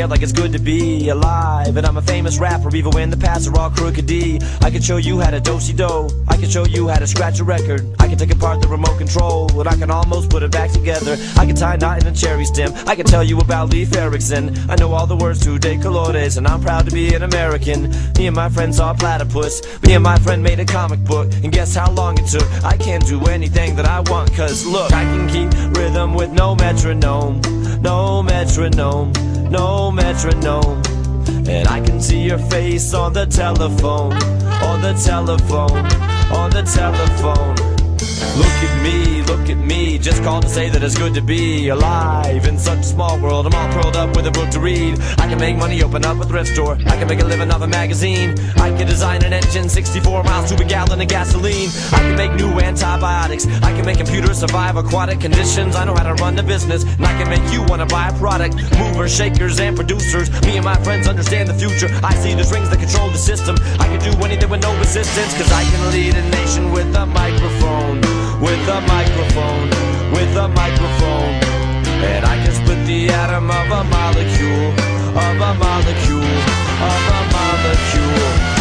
scared like it's good to be alive. And I'm a famous rapper even when the paths are all crookedy. I can show you how to do-si-do, I can show you how to scratch a record, I can take apart the remote control, and I can almost put it back together. I can tie a knot in a cherry stem, I can tell you about Leif Ericson. I know all the words to De Colores, and I'm proud to be an American. Me and my friends saw platypus, me and my friend made a comic book, and guess how long it took? I can't do anything that I want, cause look, I can keep rhythm with no metronome, no metronome, no metronome. And I can see your face on the telephone, on the telephone, on the telephone. Look at me, just called to say that it's good to be alive in such a small world. I'm all curled up with a book to read. I can make money, open up a thrift store, I can make a living off a magazine. I can design an engine, 64 miles to a gallon of gasoline. I can make new antibiotics, I can make computers survive aquatic conditions. I know how to run the business, and I can make you want to buy a product. Movers, shakers, and producers, me and my friends understand the future. I see the strings that control the system, I can do anything with no resistance, cause I can lead a nation with a microphone, with a microphone, with a microphone. And I can split the atom of a molecule, of a molecule, of a molecule.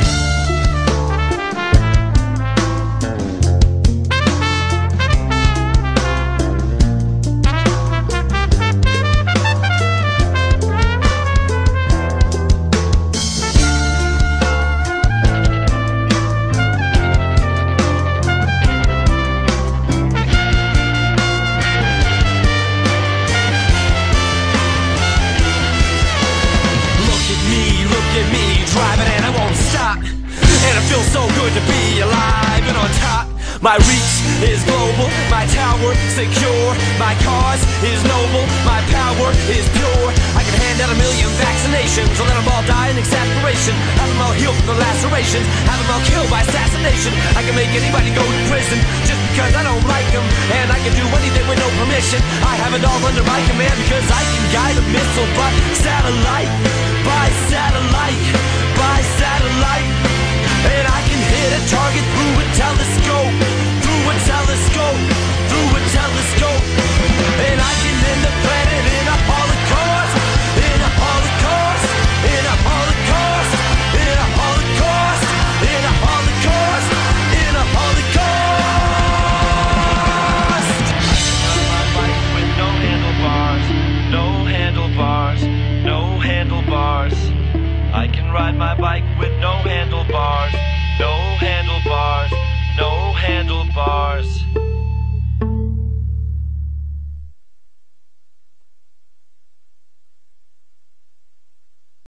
Driving and I won't stop, and it feels so good to be alive and on top. My reach is global, my tower secure, my cause is noble, my power is pure. I can hand out 1 million vaccinations, or let them all die in exasperation, have them all heal from the lacerations, have them all killed by assassination. I can make anybody go to prison just because I don't like them, and I can do anything with no permission. I have it all under my command because I can guide a missile by satellite.